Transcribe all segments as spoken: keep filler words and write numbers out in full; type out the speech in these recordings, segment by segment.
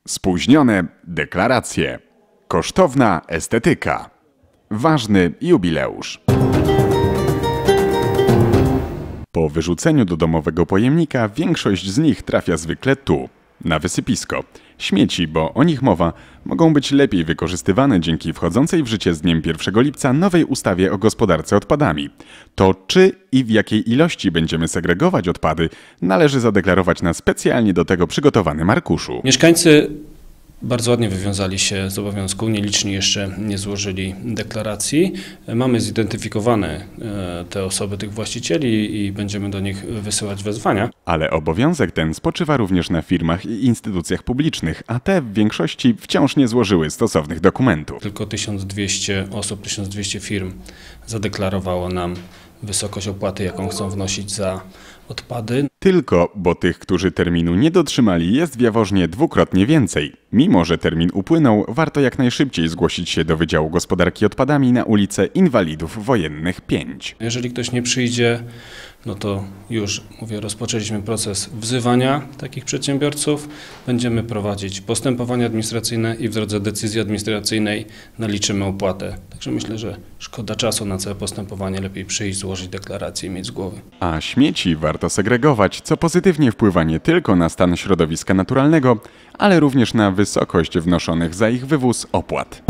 Spóźnione deklaracje. Kosztowna estetyka. Ważny jubileusz. Po wyrzuceniu do domowego pojemnika większość z nich trafia zwykle tu, na wysypisko. Śmieci, bo o nich mowa, mogą być lepiej wykorzystywane dzięki wchodzącej w życie z dniem pierwszego lipca nowej ustawie o gospodarce odpadami. To czy i w jakiej ilości będziemy segregować odpady, należy zadeklarować na specjalnie do tego przygotowanym arkuszu. Mieszkańcy bardzo ładnie wywiązali się z obowiązku, nieliczni jeszcze nie złożyli deklaracji. Mamy zidentyfikowane te osoby, tych właścicieli i będziemy do nich wysyłać wezwania. Ale obowiązek ten spoczywa również na firmach i instytucjach publicznych, a te w większości wciąż nie złożyły stosownych dokumentów. Tylko tysiąc dwieście osób, tysiąc dwieście firm zadeklarowało nam wysokość opłaty, jaką chcą wnosić za odpady. Tylko, bo tych, którzy terminu nie dotrzymali, jest w Jaworznie dwukrotnie więcej. Mimo że termin upłynął, warto jak najszybciej zgłosić się do Wydziału Gospodarki Odpadami na ulicę Inwalidów Wojennych pięć. Jeżeli ktoś nie przyjdzie, no to już, mówię, rozpoczęliśmy proces wzywania takich przedsiębiorców. Będziemy prowadzić postępowania administracyjne i w drodze decyzji administracyjnej naliczymy opłatę. Także myślę, że szkoda czasu na całe postępowanie, lepiej przyjść, złożyć deklarację i mieć z głowy. A śmieci warto segregować, co pozytywnie wpływa nie tylko na stan środowiska naturalnego, ale również na wysokość wnoszonych za ich wywóz opłat.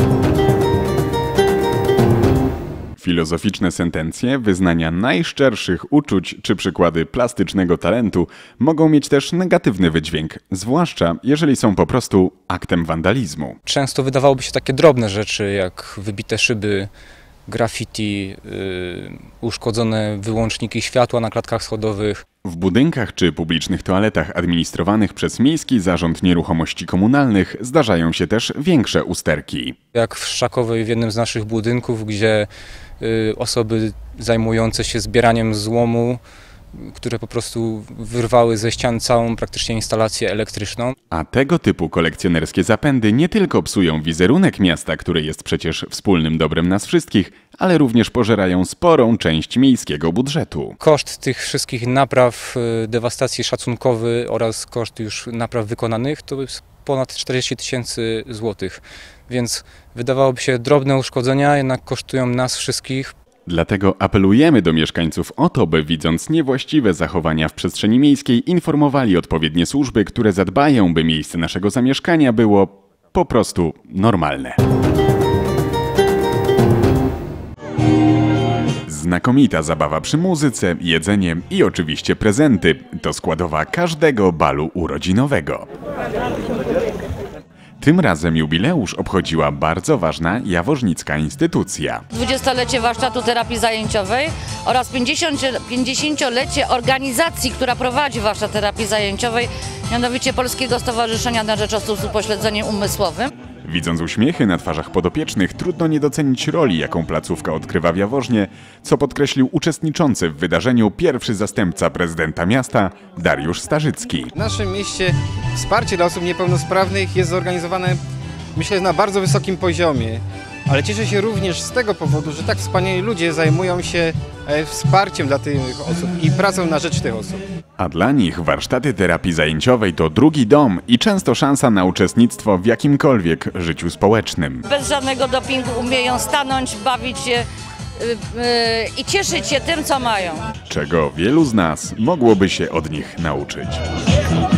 Filozoficzne sentencje, wyznania najszczerszych uczuć czy przykłady plastycznego talentu mogą mieć też negatywny wydźwięk, zwłaszcza jeżeli są po prostu aktem wandalizmu. Często wydawałoby się takie drobne rzeczy jak wybite szyby, graffiti, yy, uszkodzone wyłączniki światła na klatkach schodowych. W budynkach czy publicznych toaletach administrowanych przez Miejski Zarząd Nieruchomości Komunalnych zdarzają się też większe usterki. Jak w Szakowej, w jednym z naszych budynków, gdzie y, osoby zajmujące się zbieraniem złomu, które po prostu wyrwały ze ścian całą praktycznie instalację elektryczną. A tego typu kolekcjonerskie zapędy nie tylko psują wizerunek miasta, który jest przecież wspólnym dobrem nas wszystkich, ale również pożerają sporą część miejskiego budżetu. Koszt tych wszystkich napraw, dewastacji szacunkowy oraz koszt już napraw wykonanych to jest ponad czterdzieści tysięcy złotych. Więc wydawałoby się drobne uszkodzenia, jednak kosztują nas wszystkich. Dlatego apelujemy do mieszkańców o to, by widząc niewłaściwe zachowania w przestrzeni miejskiej, informowali odpowiednie służby, które zadbają, by miejsce naszego zamieszkania było po prostu normalne. Znakomita zabawa przy muzyce, jedzenie i oczywiście prezenty. To składowa każdego balu urodzinowego. Tym razem jubileusz obchodziła bardzo ważna jaworznicka instytucja. dwudziestolecie warsztatu terapii zajęciowej oraz pięćdziesięciolecie organizacji, która prowadzi warsztat terapii zajęciowej, mianowicie Polskiego Stowarzyszenia na Rzecz Osób z Upośledzeniem Umysłowym. Widząc uśmiechy na twarzach podopiecznych, trudno nie docenić roli, jaką placówka odgrywa w Jaworznie, co podkreślił uczestniczący w wydarzeniu pierwszy zastępca prezydenta miasta Dariusz Starzycki. W naszym mieście wsparcie dla osób niepełnosprawnych jest zorganizowane, myślę, na bardzo wysokim poziomie, ale cieszę się również z tego powodu, że tak wspaniali ludzie zajmują się wsparciem dla tych osób i pracą na rzecz tych osób. A dla nich warsztaty terapii zajęciowej to drugi dom i często szansa na uczestnictwo w jakimkolwiek życiu społecznym. Bez żadnego dopingu umieją stanąć, bawić się yy, yy, i cieszyć się tym, co mają. Czego wielu z nas mogłoby się od nich nauczyć.